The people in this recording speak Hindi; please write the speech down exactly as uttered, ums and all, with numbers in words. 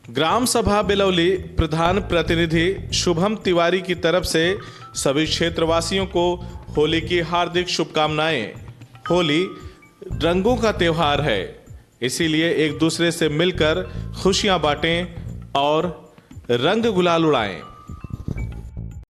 ग्राम सभा बिलौली प्रधान प्रतिनिधि शुभम तिवारी की तरफ से सभी क्षेत्रवासियों को होली की हार्दिक शुभकामनाएं। होली रंगों का त्योहार है, इसीलिए एक दूसरे से मिलकर खुशियां बांटें और रंग गुलाल उड़ाएं।